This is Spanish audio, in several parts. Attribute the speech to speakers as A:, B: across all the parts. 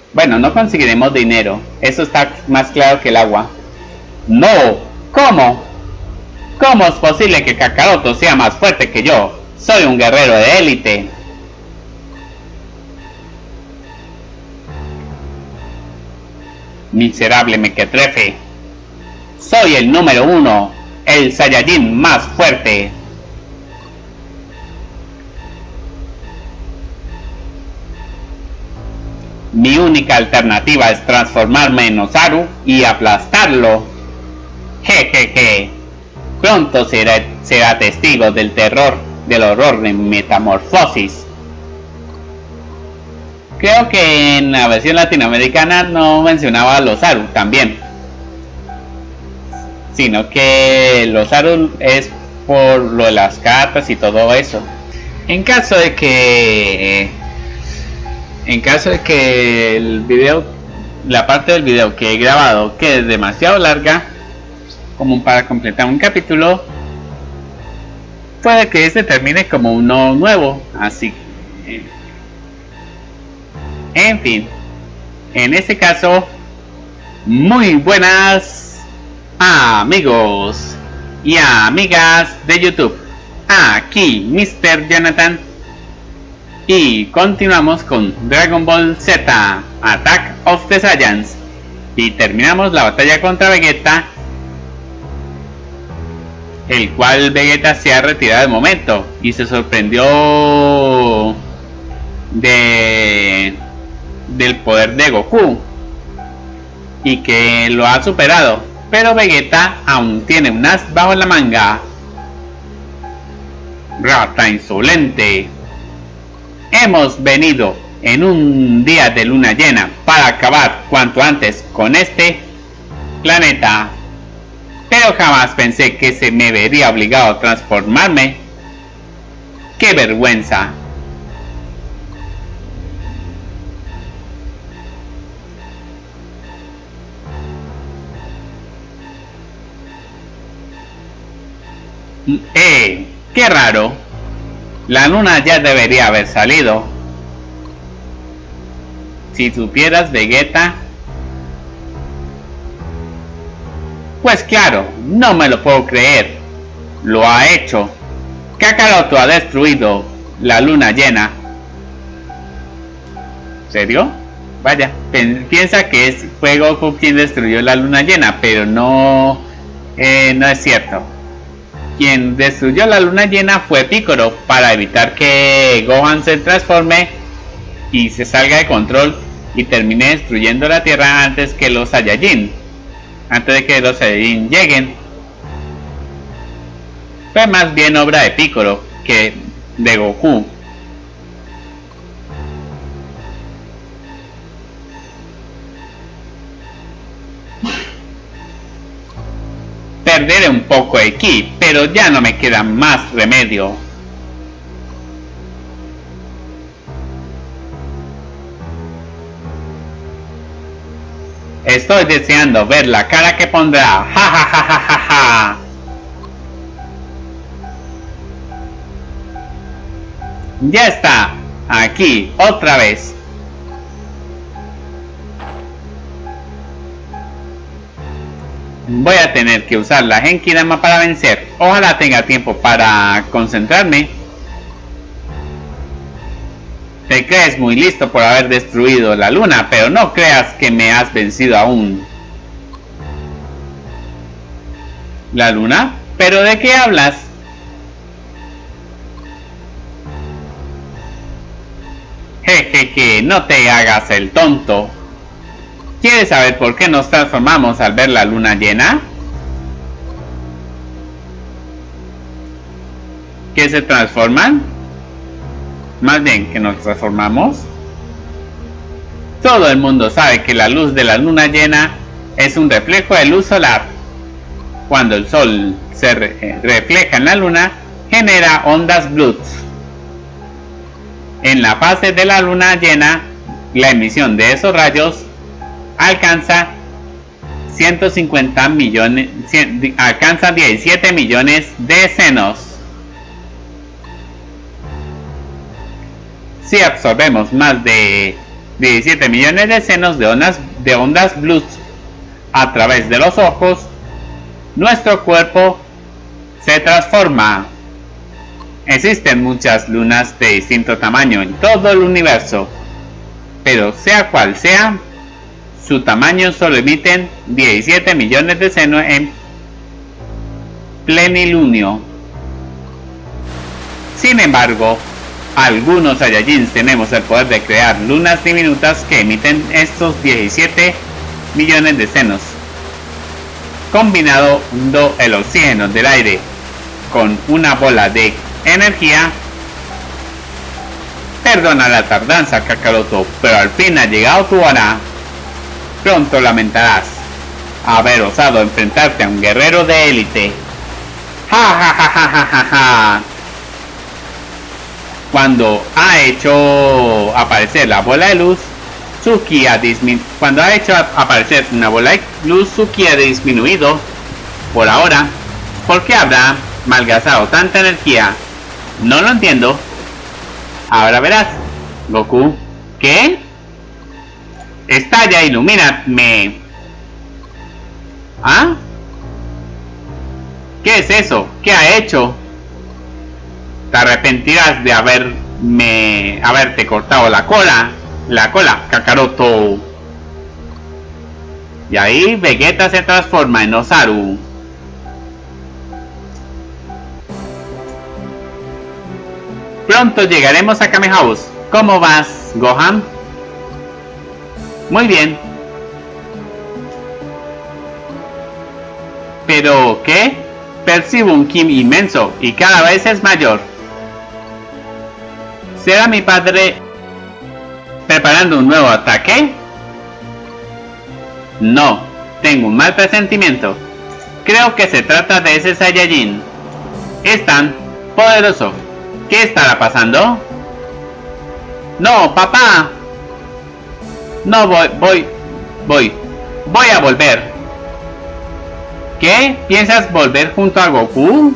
A: Bueno, no conseguiremos dinero. Eso está más claro que el agua. ¡No! ¿Cómo? ¿Cómo es posible que Kakaroto sea más fuerte que yo? Soy un guerrero de élite. Miserable mequetrefe. Soy el número 1, el Saiyajin más fuerte. Mi única alternativa es transformarme en Osaru y aplastarlo. Jejeje. Pronto será testigo del horror de metamorfosis. Creo que en la versión latinoamericana no mencionaba a Osaru también, sino que el Osaru es por lo de las cartas y todo eso. En caso de que el video, la parte del video que he grabado quede demasiado larga como para completar un capítulo, puede que este termine como uno nuevo, así que en fin, en este caso, muy buenas amigos y amigas de YouTube. Aquí Mr. Jonathan y continuamos con Dragon Ball Z Attack of the Saiyans y terminamos la batalla contra Vegeta, el cual Vegeta se ha retirado de momento y se sorprendió del poder de Goku y que lo ha superado, pero Vegeta aún tiene un as bajo la manga. Rata insolente, hemos venido en un día de luna llena para acabar cuanto antes con este planeta, pero jamás pensé que se me vería obligado a transformarme. ¡Qué vergüenza! ¡Qué raro! La luna ya debería haber salido. Si supieras, Vegeta. Pues claro, no me lo puedo creer. Lo ha hecho. Kakaroto ha destruido la luna llena. ¿Serio? Vaya, piensa que fue Goku quien destruyó la luna llena, pero no es cierto. Quien destruyó la luna llena fue Piccolo para evitar que Gohan se transforme y se salga de control y termine destruyendo la Tierra antes que los Saiyajin. Antes de que los Saiyajin lleguen. Fue más bien obra de Piccolo que de Goku. Perderé un poco de ki, pero ya no me queda más remedio. Estoy deseando ver la cara que pondrá. Ja ja ja ja ja ja. Ya está, aquí otra vez. Voy a tener que usar la Genkidama para vencer. Ojalá tenga tiempo para concentrarme. Te crees muy listo por haber destruido la luna, pero no creas que me has vencido aún. ¿La luna? ¿Pero de qué hablas? Jejeje, no te hagas el tonto. ¿Quieres saber por qué nos transformamos al ver la luna llena? ¿Qué se transforman? Más bien, ¿que nos transformamos? Todo el mundo sabe que la luz de la luna llena es un reflejo de luz solar. Cuando el sol se refleja en la luna, genera ondas Bluetooth. En la fase de la luna llena, la emisión de esos rayos alcanza 150 millones, alcanza 17 millones de senos. Si absorbemos más de 17 millones de senos de ondas blues a través de los ojos, nuestro cuerpo se transforma. Existen muchas lunas de distinto tamaño en todo el universo, pero sea cual sea, su tamaño solo emiten 17 millones de senos en plenilunio. Sin embargo, algunos Saiyajins tenemos el poder de crear lunas diminutas que emiten estos 17 millones de senos. Combinando el oxígeno del aire con una bola de energía. Perdona la tardanza, Kakaroto, pero al fin ha llegado tu hora. Pronto lamentarás haber osado enfrentarte a un guerrero de élite. Ja ja ja ja ja ja ja. Cuando ha hecho aparecer la bola de luz, su ki ha disminuido. Cuando ha hecho aparecer una bola de luz, su ki ha disminuido. Por ahora, ¿por qué habrá malgastado tanta energía? No lo entiendo. Ahora verás, Goku. ¿Qué? Estalla, ilumíname. ¿Ah? ¿Qué es eso? ¿Qué ha hecho? Te arrepentirás de haberte cortado la cola, Kakaroto. Y ahí Vegeta se transforma en Osaru. Pronto llegaremos a Kame House. ¿Cómo vas, Gohan? Muy bien. ¿Pero qué? Percibo un ki inmenso y cada vez es mayor. ¿Será mi padre preparando un nuevo ataque? No, tengo un mal presentimiento. Creo que se trata de ese Saiyajin. Es tan poderoso. ¿Qué estará pasando? No, papá. No, voy a volver. ¿Qué? ¿Piensas volver junto a Goku?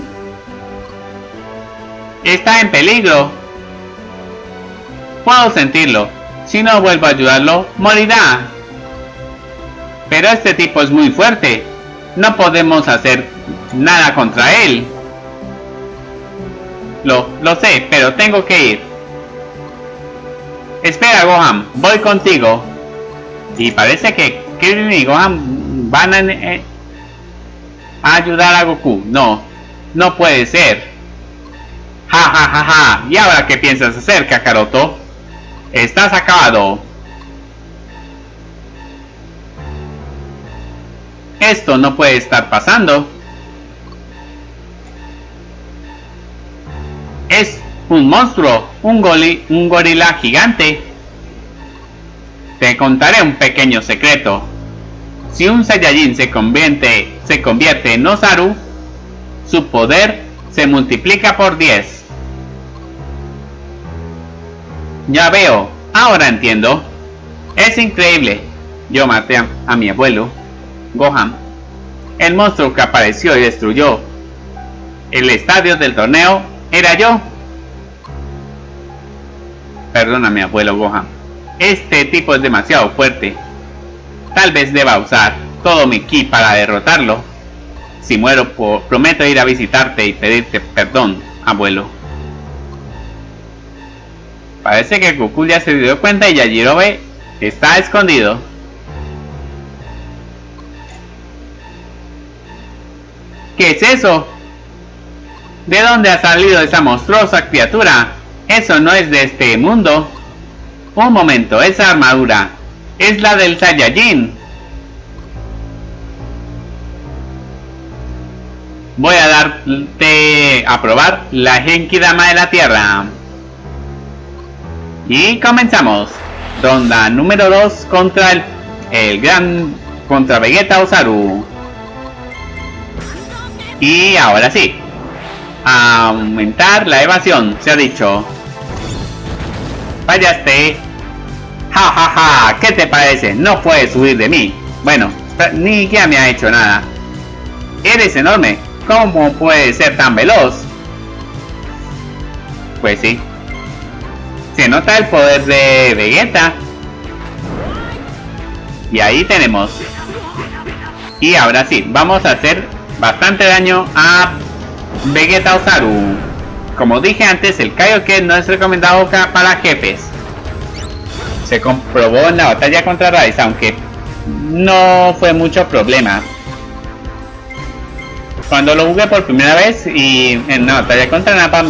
A: Está en peligro. Puedo sentirlo. Si no vuelvo a ayudarlo, morirá. Pero este tipo es muy fuerte. No podemos hacer nada contra él. Lo sé, pero tengo que ir. Espera, Gohan, voy contigo. Y parece que Krillin y Gohan van a ayudar a Goku. No puede ser. Ja ja ja ja. ¿Y ahora qué piensas hacer, Kakaroto? Estás acabado. Esto no puede estar pasando. Es un monstruo, un gorila gigante. Te contaré un pequeño secreto. Si un Saiyajin se convierte en Osaru, su poder se multiplica por 10. Ya veo, ahora entiendo. Es increíble. Yo maté a mi abuelo, Gohan. El monstruo que apareció y destruyó el estadio del torneo era yo. Perdóname, abuelo Gohan. Este tipo es demasiado fuerte. Tal vez deba usar todo mi ki para derrotarlo. Si muero, prometo ir a visitarte y pedirte perdón, abuelo. Parece que Goku ya se dio cuenta y Yajirobe está escondido. ¿Qué es eso? ¿De dónde ha salido esa monstruosa criatura? Eso no es de este mundo. Un momento, esa armadura es la del Saiyajin. Voy a darte a probar la Genkidama de la Tierra. Y comenzamos. Ronda número 2 contra contra Vegeta Osaru. Y ahora sí. Aumentar la evasión, se ha dicho. Fallaste. Ja ja ja, ¿qué te parece? No puedes huir de mí. Bueno, ni que me ha hecho nada. Eres enorme. ¿Cómo puedes ser tan veloz? Pues sí. Se nota el poder de Vegeta. Y ahí tenemos. Y ahora sí, vamos a hacer bastante daño a Vegeta Osaru. Como dije antes, el Kaioken no es recomendado para jefes. Se comprobó en la batalla contra Raditz, aunque no fue mucho problema. Cuando lo jugué por primera vez y en la batalla contra Nappa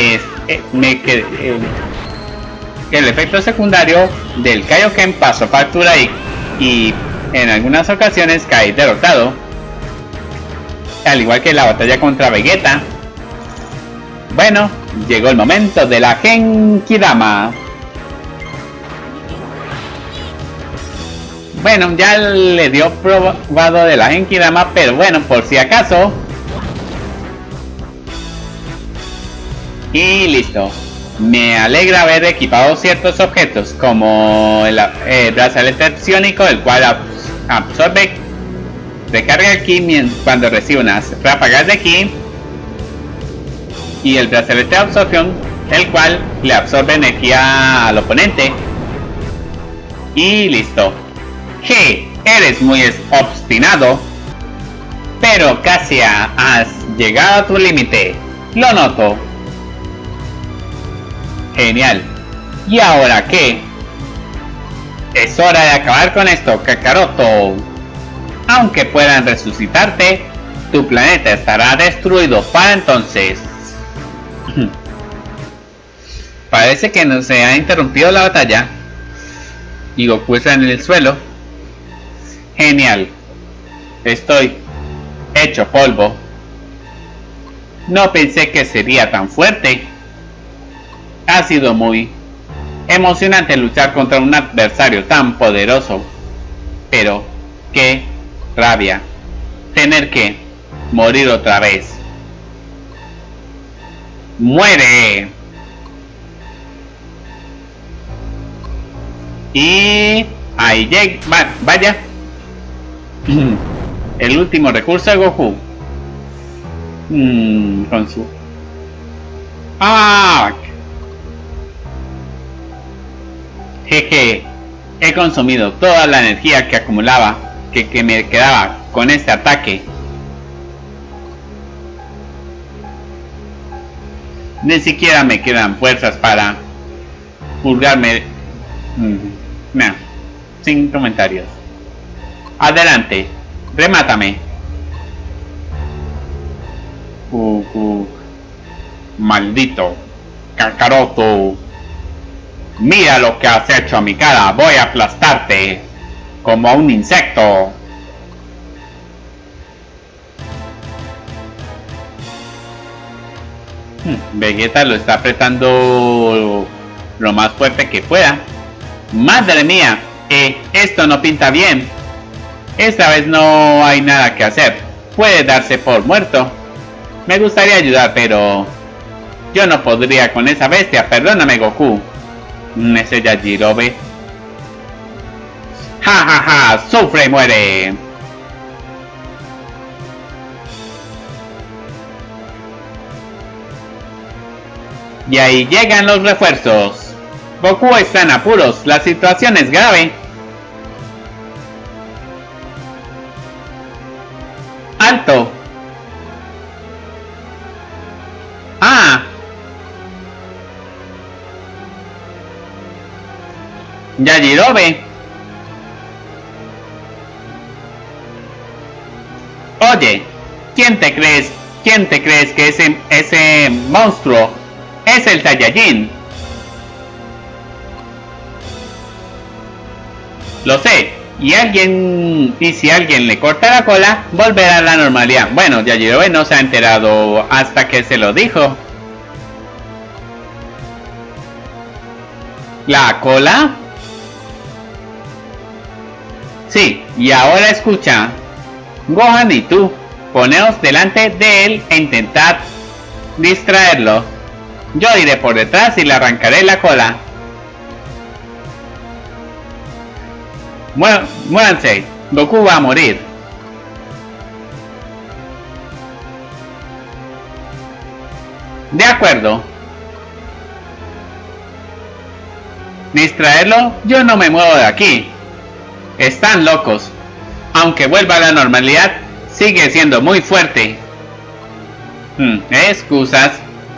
A: el efecto secundario del Kaioken pasó factura y en algunas ocasiones caí derrotado, al igual que la batalla contra Vegeta. Bueno, llegó el momento de la Genkidama. Bueno, ya le dio probado de la Genkidama, pero bueno, por si acaso. Y listo. Me alegra haber equipado ciertos objetos, como el brazalete psiónico, el cual absorbe, recarga el ki cuando recibe unas ráfagas de ki, y el brazalete de absorción, el cual le absorbe energía al oponente. Y listo. G, eres muy obstinado, pero casi has llegado a tu límite. Lo noto. Genial. ¿Y ahora qué? Es hora de acabar con esto, Kakaroto. Aunque puedan resucitarte, tu planeta estará destruido para entonces. Parece que no se ha interrumpido la batalla. Y Goku está en el suelo. Genial. Estoy hecho polvo. No pensé que sería tan fuerte. Ha sido muy emocionante luchar contra un adversario tan poderoso. Pero qué rabia tener que morir otra vez. ¡Muere! Y ahí llega. Vaya. El último recurso de Goku. Con su... ¡Ah! Jeje, he consumido toda la energía que acumulaba, que me quedaba con este ataque. Ni siquiera me quedan fuerzas para purgarme. No, sin comentarios. Adelante, remátame. Maldito Kakaroto. Mira lo que has hecho a mi cara. Voy a aplastarte como a un insecto. Vegeta lo está apretando lo más fuerte que pueda. Madre mía, esto no pinta bien. Esta vez no hay nada que hacer. Puede darse por muerto. Me gustaría ayudar, pero yo no podría con esa bestia. Perdóname, Goku. Ese Yajirobe. Ja ja ja, sufre y muere. Y ahí llegan los refuerzos. Goku está en apuros, la situación es grave. ¡Alto! ¡Ah! Yajirobe. Oye, ¿quién te crees que ese monstruo es el Saiyajin? Lo sé, y si alguien le corta la cola, volverá a la normalidad. Bueno, Yajirobe no se ha enterado hasta que se lo dijo. ¿La cola? Sí, y ahora escucha. Gohan y tú, poneos delante de él e intentad distraerlo. Yo iré por detrás y le arrancaré la cola. Muéranse, Goku va a morir. De acuerdo. ¿Distraerlo? Yo no me muevo de aquí. Están locos. Aunque vuelva a la normalidad, sigue siendo muy fuerte. Excusas.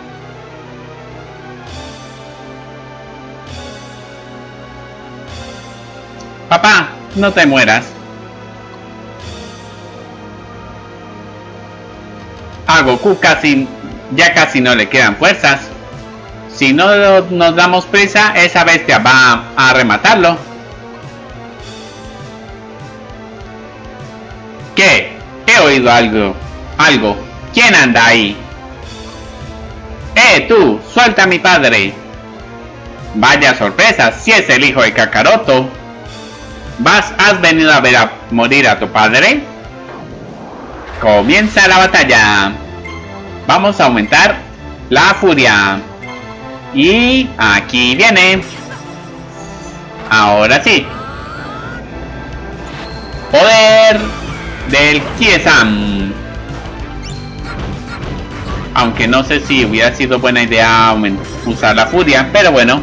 A: Papá, no te mueras. A Goku ya casi no le quedan fuerzas. Si no nos damos prisa, esa bestia va a rematarlo. ¿Qué? He oído algo. ¿Quién anda ahí? Tú, suelta a mi padre. Vaya sorpresa, si es el hijo de Kakaroto. ¿Has venido a ver a morir a tu padre? Comienza la batalla. Vamos a aumentar la furia. Y aquí viene. Ahora sí. Poder del Kiesan. Aunque no sé si hubiera sido buena idea usar la furia, pero bueno.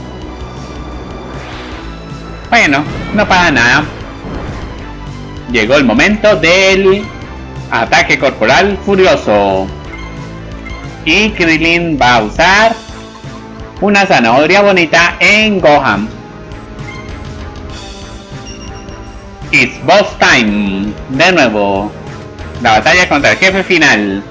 A: Bueno, no pasa nada. Llegó el momento del ataque corporal furioso. Y Krillin va a usar una zanahoria bonita en Gohan. It's boss time. De nuevo. La batalla contra el jefe final.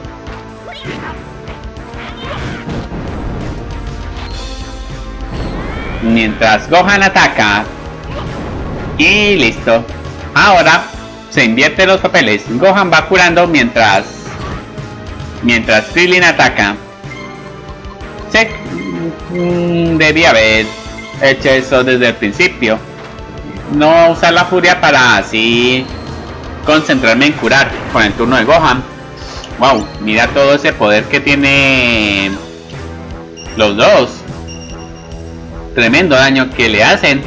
A: Mientras Gohan ataca. Y listo. Ahora se invierten los papeles. Gohan va curando mientras Krillin ataca. Debía haber hecho eso desde el principio. No usar la furia para así concentrarme en curar con el turno de Gohan. Wow, mira todo ese poder que tiene los dos. Tremendo daño que le hacen.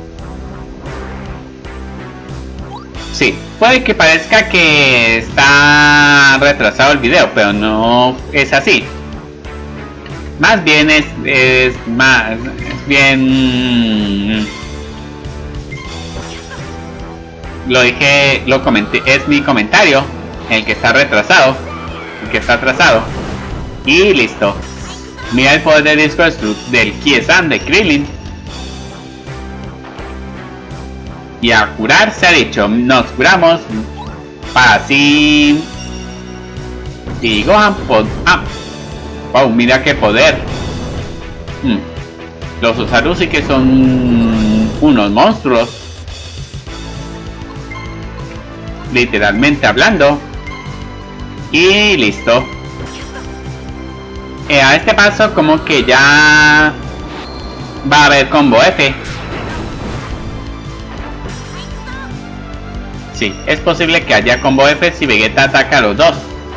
A: Sí, puede que parezca que está retrasado el video, pero no es así. Más bien es bien. Lo comenté, es mi comentario, el que está retrasado, y listo. Mira el poder de disco del Kiesan de Krillin. Y a curar se ha dicho, nos curamos para así. Y Gohan wow, mira qué poder. Los Osaru sí que son unos monstruos, literalmente hablando. Y listo. A este paso como que ya va a haber combo F. Sí, es posible que haya combo F si Vegeta ataca a los dos.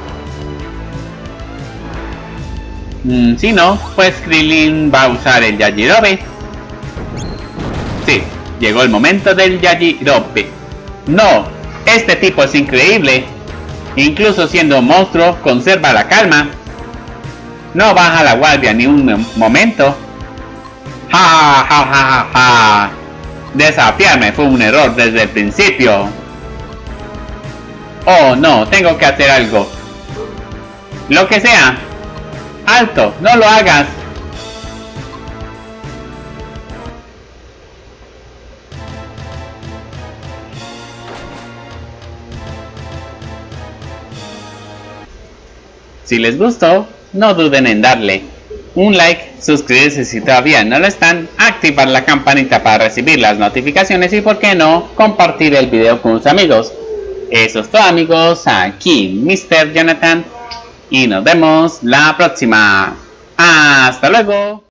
A: Si no, pues Krillin va a usar el Yajirobe. Sí, llegó el momento del Yajirobe. No, este tipo es increíble. Incluso siendo un monstruo, conserva la calma. No baja la guardia ni un momento. Ja, ja, ja, ja, ja. Desafiarme fue un error desde el principio. Oh no, tengo que hacer algo. Lo que sea. ¡Alto! ¡No lo hagas! Si les gustó, no duden en darle un like, suscribirse si todavía no lo están, activar la campanita para recibir las notificaciones y, por qué no, compartir el video con sus amigos. Eso es todo, amigos. Aquí Mr. Jonathan. Y nos vemos la próxima. ¡Hasta luego!